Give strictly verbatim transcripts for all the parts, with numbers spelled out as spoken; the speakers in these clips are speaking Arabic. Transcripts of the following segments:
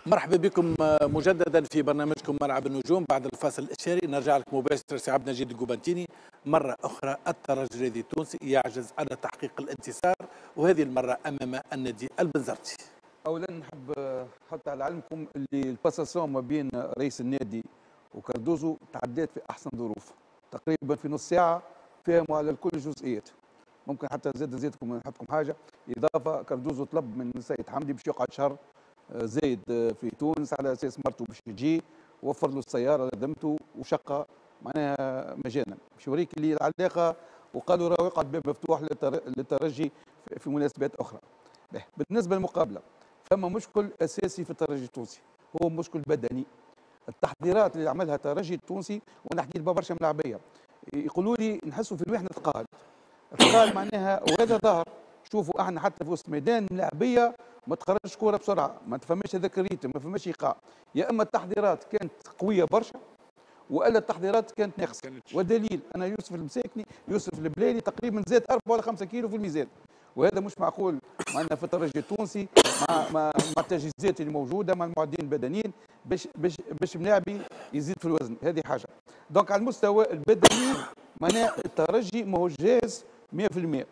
مرحبا بكم مجددا في برنامجكم ملعب النجوم. بعد الفاصل الإشاري نرجع لك مباشرة سي عبد المجيد القبنتيني. مرة أخرى الترجي الرياضي التونسي يعجز عن تحقيق الانتصار، وهذه المرة أمام النادي البنزرتي. اولا نحب حتى على علمكم اللي الباساسيون ما بين رئيس النادي وكاردوزو تعدات في احسن ظروف، تقريبا في نص ساعه فهموا على كل الجزئيات. ممكن حتى زاد زيدكم نحطكم حاجه اضافه، كاردوزو طلب من السيد حمدي باش يقعد شهر زايد في تونس على اساس مرته باش يجي، وفر له السياره لازمته وشقه معناها مجانا باش يوريك اللي العلاقه، وقالوا راه يقعد باب مفتوح للترجي في مناسبات اخرى. بالنسبه للمقابله فما مشكل اساسي في الترجي التونسي، هو مشكل بدني. التحضيرات اللي عملها الترجي التونسي، وانا احكي برشا ملاعبيه يقولوا لي نحسوا في الوحده ثقال، ثقال معناها، وهذا ظهر. شوفوا احنا حتى في وسط ميدان ملاعبيه ما تخرجش كوره بسرعه، ما تفهمش هذاك الريتم، ما فماش ايقاع. يا اما التحضيرات كانت قويه برشا والا التحضيرات كانت ناقصه. والدليل انا يوسف المساكني، يوسف البلالي تقريبا زاد أربعة ولا خمسة كيلو في الميزان، وهذا مش معقول معنا في الترجي التونسي مع مع مع التجهيزات اللي موجوده مع المعدين البدنيين باش باش باش ملاعبي يزيد في الوزن. هذه حاجه. دونك على المستوى البدني معناها الترجي ما هو جاهز مئة في المئة.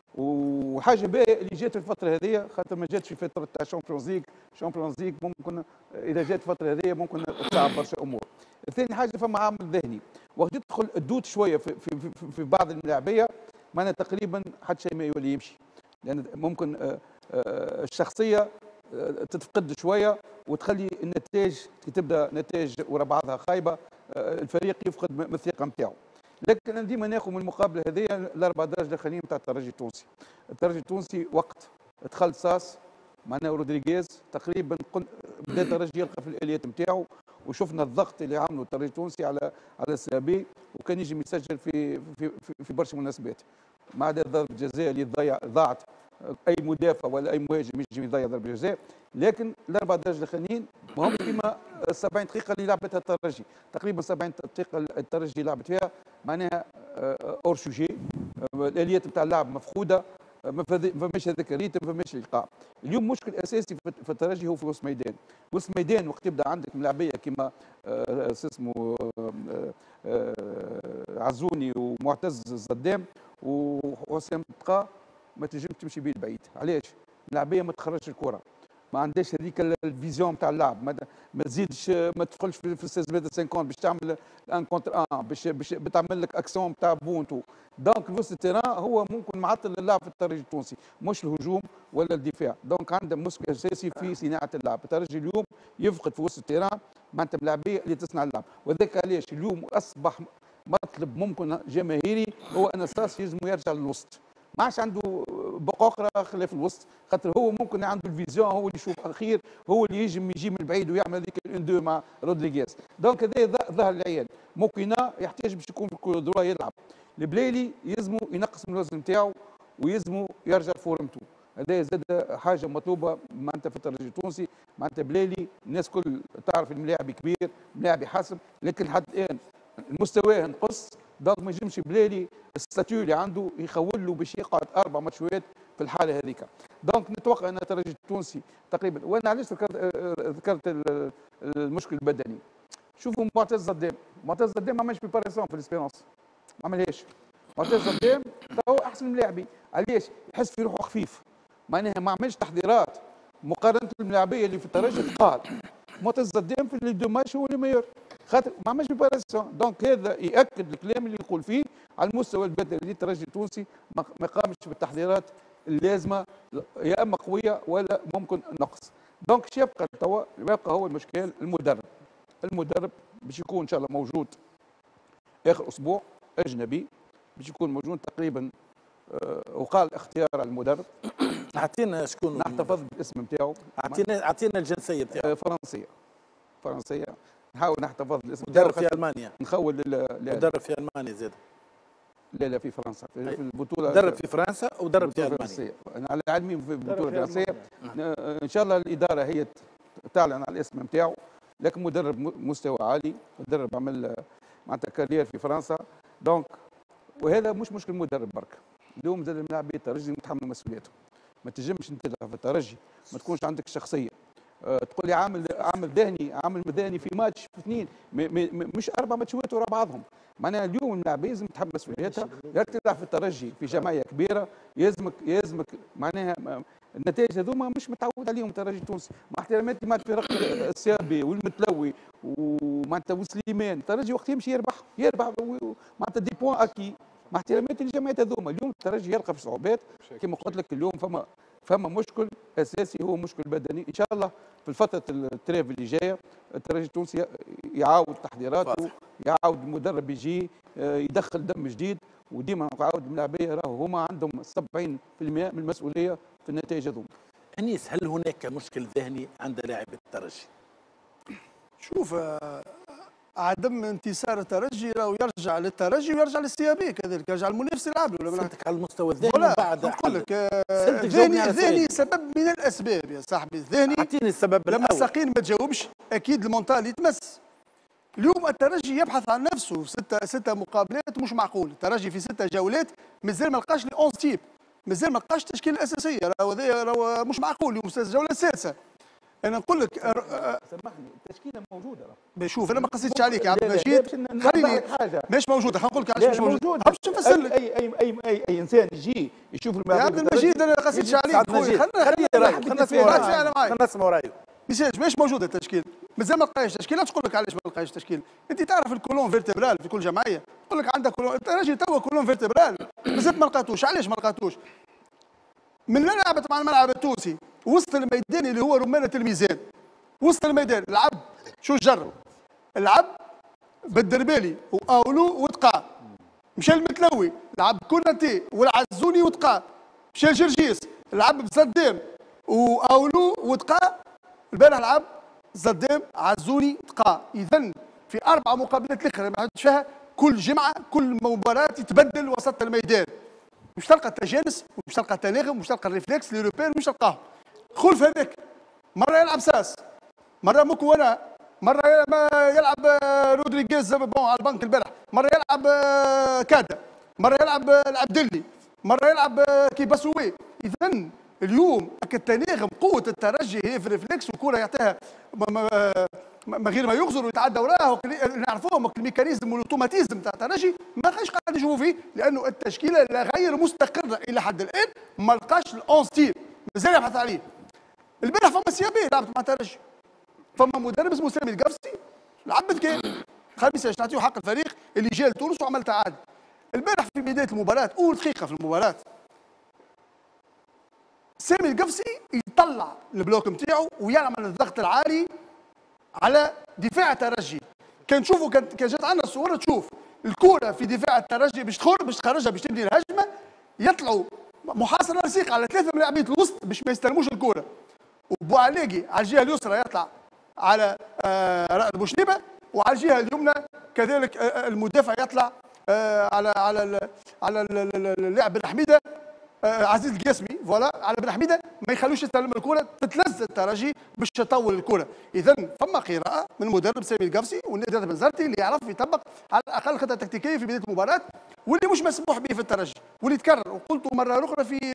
وحاجه باهيه اللي جات في الفتره هذه، خاطر ما جاتش في فتره تاع شامبيونز ليج، شامبيونز ليج ممكن اذا جات الفتره هذه ممكن تصعب برشا امور. ثاني حاجه فما عامل ذهني، وقت يدخل الدود شويه في, في, في, في بعض الملاعبيه معناها تقريبا حتى شيء ما يولي يمشي، لان ممكن الشخصيه تتفقد شويه وتخلي النتائج تبدا نتائج ورا بعضها خايبه، الفريق يفقد من الثقه نتاعو. لكن انا ديما ناخذ من المقابله هذه الاربع درجه الاخرين نتاع الترجي التونسي. الترجي التونسي وقت دخل ساس معناها رودريغيز تقريبا بدا الترجي يلقى في الاليات نتاعو، وشفنا الضغط اللي عمله الترجي التونسي على على السلابي، وكان يجي يسجل في في في, في برشا مناسبات. ما عدا ضربه جزاء اللي ضيع ضاعت، اي مدافع ولا اي مهاجم يجي يضيع ضربه جزاء. لكن الاربع درجه الاخرين ما هم كيما سبعين دقيقه اللي لعبتها الترجي، تقريبا سبعين دقيقه الترجي لعبت فيها معناها اور سوجي، الاليات نتاع اللعب مفقوده، ما فماش هذاك الريتم، ما فماش الايقاع. اليوم مشكل اساسي في الترجي هو في وسط ميدان. وسط ميدان وقت يبدا عندك ملاعبيه كيما اسمه عزوني ومعتز الزدام وحسام تقا، ما تنجمش تمشي بيه البعيد. علاش؟ ملاعبيه ما تخرجش الكره، ما عندهاش هذيك الفيزيون تاع اللعب، ما, ما تزيدش، ما تدخلش في ستة متر خمسين باش تعمل ان كونتر ان، باش باش بتعمل لك اكسيون تاع بونتو. دونك وسط التيران هو ممكن معطل اللعب في الترجي التونسي، مش الهجوم ولا الدفاع. دونك عنده مشكل اساسي في صناعه اللعب. الترجي اليوم يفقد في وسط التيران معناتها ملاعبيه اللي تصنع اللعب، وذاك علاش اليوم اصبح مطلب ممكن جماهيري هو ان ساس يلزم يرجع للوسط. ما عادش عنده بقى اخرى خلاف الوسط، خاطر هو ممكن عنده الفيزيون، هو اللي يشوف اخير، هو اللي يجي يجي من بعيد ويعمل هذيك الان دو مع رودريغيز. دونك هذا ظهر العيال. موكينا يحتاج باش يكون في الكورة يلعب. البليلي يلزموا ينقص من الوزن نتاعو ويلزموا يرجع فورمته. هذا زاد حاجه مطلوبه معناتها في الترجي التونسي. معناتها بليلي الناس كل تعرف الملاعب كبير، ملاعب حاسم، لكن لحد الان مستواه نقص. دونك ما ينجمش بلالي الستاتيو اللي عنده يخول له باش يقعد اربع ماتشات في الحاله هذيك. دونك نتوقع ان الترجي التونسي تقريبا، وانا علاش ذكرت ذكرت المشكل البدني. شوفوا معتز الزدام، معتز الزدام ما عملش بريباراسيون في الاسبيرونس، ما عملهاش. معتز الزدام هو احسن ملاعبي، علاش؟ يحس في روحه خفيف، معناها ما عملش تحضيرات مقارنه بالملاعبيه اللي في الترجي ثقال. معتز الزدام في لي دو ماتش هو اللي ميور، خاطر ما عملش بريباراسيون. دونك هذا ياكد الكلام اللي يقول فيه على المستوى البدني للترجي التونسي ما قامش بالتحضيرات اللازمه، يا اما قويه ولا ممكن نقص. دونك اش يبقى توا؟ يبقى هو المشكل المدرب. المدرب باش يكون ان شاء الله موجود اخر اسبوع اجنبي، باش يكون موجود تقريبا، وقال اختيار المدرب. اعطينا شكون نحتفظ بالاسم نتاعو، اعطينا اعطينا الجنسيه نتاعو. فرنسيه فرنسيه نحاول نحتفظ بالاسم. مدرب في المانيا، نخول مدرب في المانيا زاد. لا لا في فرنسا، في, في البطوله مدرب في فرنسا ودرب في المانيا. انا على علمي في البطوله الفرنسيه. ان شاء الله الاداره هي تعلن على الاسم نتاعو، لكن مدرب مستوى عالي، مدرب عمل معناتها كارير في فرنسا. دونك وهذا مش مشكل مدرب برك، اليوم زاد الملاعبيه الترجي متحمل مسؤوليته. ما تنجمش انت في الترجي ما تكونش عندك شخصيه، أه تقول لي عامل عامل ذهني عامل ذهني في ماتش في اثنين مش اربع ماتشات ورا بعضهم. معناها اليوم اللاعب لازم تحمل مسؤوليتها، راك تلعب في الترجي في جمعيه كبيره، يلزمك يلزمك معناها النتائج هذوما مش متعود عليهم الترجي التونسي، مع احتراماتي مع الفرق السيابي والمتلوي ومعناتها وسليمان، الترجي وقت يمشي يربح يربح معناتها دي بوان اكي، مع احتراماتي للجمعيات هذوما. اليوم الترجي يلقى في صعوبات كما قلت لك. اليوم فما فما مشكل اساسي هو مشكل بدني. ان شاء الله في الفتره التريف اللي جايه الترجي التونسي يعاود تحضيراته، يعاود المدرب يجي يدخل دم جديد، وديما نعاود الملاعبيه راهو هما عندهم سبعين بالمئة من المسؤوليه في النتائج هذوما. انيس، هل هناك مشكل ذهني عند لاعب الترجي؟ شوف عدم انتصار الترجي راهو يرجع للترجي ويرجع للسيابي كذلك، يرجع المنافس يلعب له. سألتك على المستوى الذهني بعد نقول لك الذهني الذهني سبب من الاسباب يا صاحبي. الذهني اعطيني السبب لما الأول. الساقين ما تجاوبش اكيد المونتال يتمس. اليوم الترجي يبحث عن نفسه، ستة ستة مقابلات مش معقول. الترجي في ستة جولات مازال ما لقاش لي أونز تيب، مازال ما لقاش التشكيله الاساسيه، راهو راهو مش معقول. اليوم الجوله السادسه انا نقول لك سامحني التشكيله موجوده. شوف انا ما قصيتش عليك يا عبد المجيد، خليني مش موجوده. خلينا نقول لك علاش مش موجوده، باش نفسر لك. اي اي اي اي اي انسان يجي يشوف يا عبد المجيد انا ما قصيتش عليك خويا. خلينا خلينا خلينا نسمع رايه. ماشي مش موجوده التشكيل، مازال ما لقايش تشكيل. لا تقول لك علاش ما لقايش تشكيل، انت تعرف الكولون فيرتبرال في كل جمعيه، يقول لك عندك كولون. الترجي توا كولون فيرتبرال مازال ما لقاتوش. علاش ما لقاتوش؟ من اللي لعبت مع الملعب التونسي وسط الميدان اللي هو رمانه الميزان، وسط الميدان لعب شو جرب؟ لعب بالدربالي واولو وتقع، مشى المتلوي لعب كوناتي والعزوني وتقع، مشى الجرجيس لعب بزدام واولو وتقع. البارح لعب زدام عزوني تقع. اذا في اربع مقابلات الاخرى ما عادش فيها كل جمعه كل مباراه يتبدل وسط الميدان. مش تلقى التجانس ومش تلقى التناغم ومش تلقى الريفلكس لي روبير مش تلقاهم. خلف هذاك مره يلعب ساس، مره مكونه، مره يلعب رودريغيز بون على البنك البارح، مره يلعب كادا، مره يلعب العبدلي، مره يلعب كيباسوي. اذا اليوم التناغم قوه الترجي هي في الريفلكس، وكره يعطيها ما غير ما يغزر ويتعدى وراه. نعرفوهم الميكانيزم والاوتوماتيزم تاع الترجي ما لقاش قاعد يشوفوا فيه، لانه التشكيله غير مستقره الى حد الان. ما لقاش الاونز تيم، مازال يبحث عليه. البارح فما سيابي لعبت مع الترجي، فما مدرب اسمه سامي القفصي لعب بذكاء. خميس باش نعطيو حق الفريق اللي جا لتونس وعمل تعادل. البارح في بدايه المباراه اول دقيقه في المباراه سامي القفصي يطلع البلوك نتاعو ويعمل الضغط العالي على دفاع الترجي. كان نشوفوا كان كان جات عندنا الصوره تشوف الكره في دفاع الترجي باش تخرج باش تخرجها باش تبني الهجمه، يطلعوا محاصره لصيقه على ثلاثه من لاعبين الوسط باش ما يستلموش الكره، وبوعلاقي على الجهه اليسرى يطلع على رائد بوشنيبه، وعلى الجهه اليمنى كذلك المدافع يطلع على على على اللاعب بن حميده عزيز القاسمي فوالا على بن حميده، ما يخلوش يستلم الكره تتلذذ الترجي باش يطول الكره. اذا فما قراءه من المدرب سامي القفصي والنادي بن زرتي اللي يعرف يطبق على الاقل خطه تكتيكيه في بدايه المباراه، واللي مش مسموح به في الترجي، واللي تكرر وقلته مره اخرى في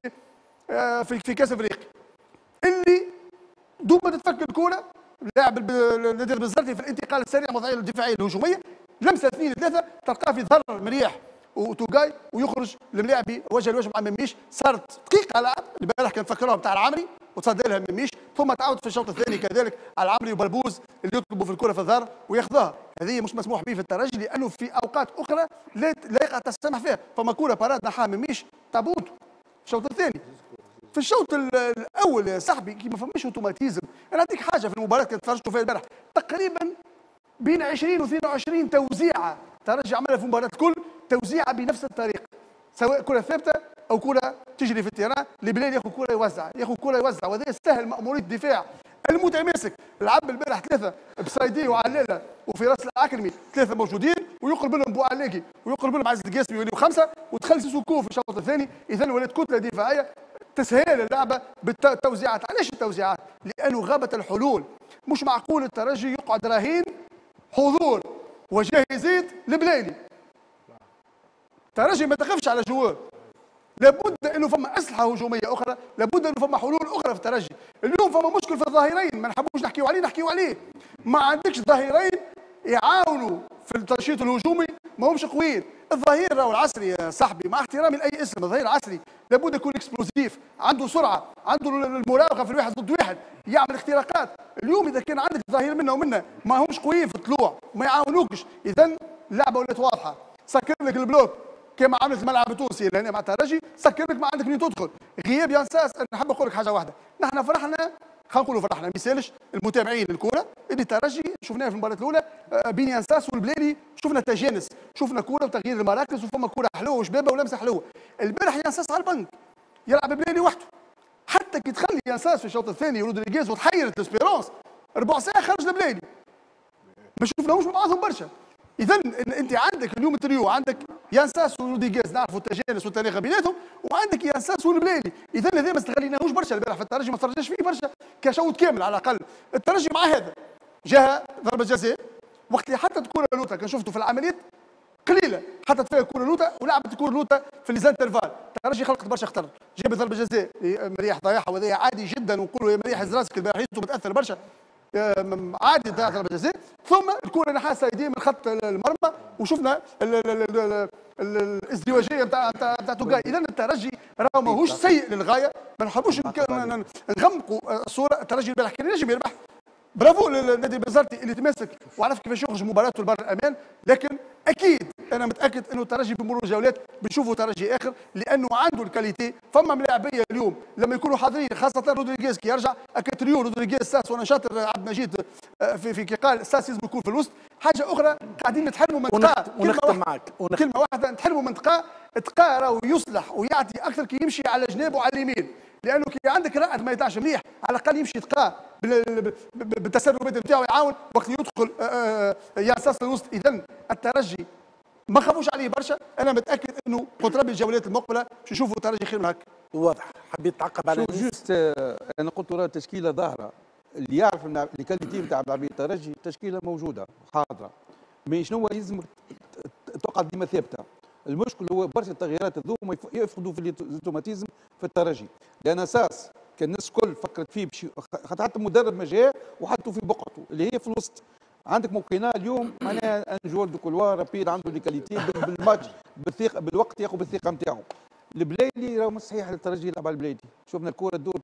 في في كاس افريقيا اللي دوب ما تتفك الكره لاعب النادي بن زرتي في الانتقال السريع وضعيه الدفاعيه الهجوميه لمسه اثنين ثلاثه تلقاه في ظهر مريح وتوجاي ويخرج الملاعبي وجه لوجه مع مميش. صارت دقيقه لعب البارح كان فكروها بتاع العمري وتصدى لها مميش، ثم تعاود في الشوط الثاني كذلك على العمري وبلبوز اللي يطلبوا في الكره في الظهر وياخذوها. هذه مش مسموح به في الترجي لانه في اوقات اخرى لا لا يقع تسمح فيها. فما كوره باراد نحاها مميش تاع بونتو الشوط الثاني. في الشوط الاول يا صاحبي كي ما فماش اوتوماتيزم. انا نعطيك حاجه في المباراه كنت تفرجتوا فيها البارح تقريبا بين عشرين و اثنين وعشرين توزيعه الترجي عملها في المباراه الكل، توزيعه بنفس الطريقه سواء كره ثابته او كره تجري في التيران. البلاد ياخذ كره يوزع ياخذ كره يوزع وهذا يستاهل ماموريه الدفاع المتماسك. لعب البارح ثلاثه بصايدي وعلاله وفراس العكرمي ثلاثه موجودين ويقرب لهم بوعلاقي ويقرب لهم عزيز القاسمي يوليو خمسه وتخلي سوكو في الشوط الثاني. اذا ولات كتله دفاعيه تسهيل اللعبه بالتوزيعات. علاش التوزيعات؟ لانه غابت الحلول. مش معقول الترجي يقعد رهين حضور وجاهزيه البليلي. الترجي ما تخافش على جوار، لابد انه فما اسلحه هجوميه اخرى، لابد انه فما حلول اخرى في الترجي. اليوم فما مشكل في الظهيرين، ما نحبوش نحكيو عليه نحكيو عليه. ما عندكش ظهيرين يعاونوا في التنشيط الهجومي، ما همش قويين. الظهير راهو العسري يا صاحبي، مع احترامي لاي اسم، الظهير العسري لابد يكون اكسبلوزيف، عنده سرعه، عنده المراوغه في الواحد ضد واحد، يعمل اختراقات. اليوم اذا كان عندك ظهير منا ومنا ما همش قويين في الطلوع وما يعاونوكش، اذا اللعبه ولات واضحه. سكر لك البلوك كما عملت الملعب التونسي لهنا مع الترجي، سكر لك ما عندك منين تدخل. غياب ينساس، انا نحب نقول لك حاجه واحده، نحن فرحنا، خلينا نقولوا فرحنا ما يسالش المتابعين الكوره اللي الترجي شفناه في المباراه الاولى بين ينساس والبليلي، شفنا تجانس، شفنا كوره وتغيير المراكز وفما كوره حلوه وشبابه ولمسه حلوه. البارح ينساس على البنك يلعب بليلي وحده، حتى كي تخلي ينساس في الشوط الثاني ورودريغيز وتحيرت الاسبيرونس ربع ساعه خرج البليلي، ما شفناهوش مع بعضهم برشا. اذا انت عندك اليوم التريو، عندك يانساس وروديغيز نعرفوا التجانس والتاريخ بيناتهم، وعندك يانساس والبليلي، اذا هذا ما استغليناهوش برشا البارح في الترجي، ما تفرجناش فيه برشا كشوط كامل على الاقل. الترجي مع هذا جهه ضربه جزاء، وقت اللي حتى الكره لوطا كان شفته في العمليات قليله، حطت فيها الكره لوطا ولعبت الكره لوطا في ليزانترفال، الترجي خلقت برشا خطر، جاب ضربه جزاء مريح ضيعها وهذا عادي جدا، ونقولوا يا مريح راسك البارح متاثر برشا عادي ضيع ضربه جزاء، ثم الكره نحاسه يديه من خط المرمى، وشفنا الازدواجيه نتاع نتاع توغاي. اذا الترجي راه ماهوش سيء للغايه، ما نحبوش نغمقوا الصوره. الترجي البارح كان ينجم يربح، برافو للنادي البازرتي اللي تماسك وعرف كيفاش يخرج مباراته لبر الامان، لكن اكيد انا متاكد انه الترجي بمرور الجولات بنشوفوا ترجي اخر، لانه عنده الكاليتي. فما ملاعبيه اليوم لما يكونوا حاضرين، خاصه رودريغيز كي يرجع اكاتريو رودريغيز ساس، وانا شاطر عبد المجيد في في كي قال ساس لازم يكون في الوسط. حاجه اخرى قاعدين نتحرموا من تقاه، ونختم معك كلمه واحده، نتحرموا من تقاه. تقاه راهو يصلح ويعطي اكثر كي يمشي على جنابه على اليمين، لانه كي عندك رائد ما يطلعش مليح على الاقل يمشي تقاه بالتسربات نتاعو يعاون وقت يدخل ياساس للوسط. اذا الترجي ما خافوش عليه برشا، انا متاكد انه قلت ربي الجولات المقبله باش نشوفوا الترجي خير من هكا. واضح. حبيت تعقب على جوست انا قلت راه التشكيله ظاهره، اللي يعرف الكاليتي نتاع لاعبي الترجي التشكيله موجوده حاضره، مي شنو لازم تقعد ديما ثابته. المشكل هو برشا التغييرات هذوما يفقدوا في الاوتوماتيزم في الترجي، لان اساس كان الناس الكل فكرت فيه بشي، حتى المدرب ما جاء وحطوا في بقعته اللي هي في الوسط. عندك ممكنه اليوم معناها ان جوار دو كولوار رابيد عنده لي كاليتي بالماتش بالثقه بالوقت ياخذ بالثقه نتاعو. البلايلي راه مش صحيح الترجي يلعب على البلايلي، شفنا الكره تدور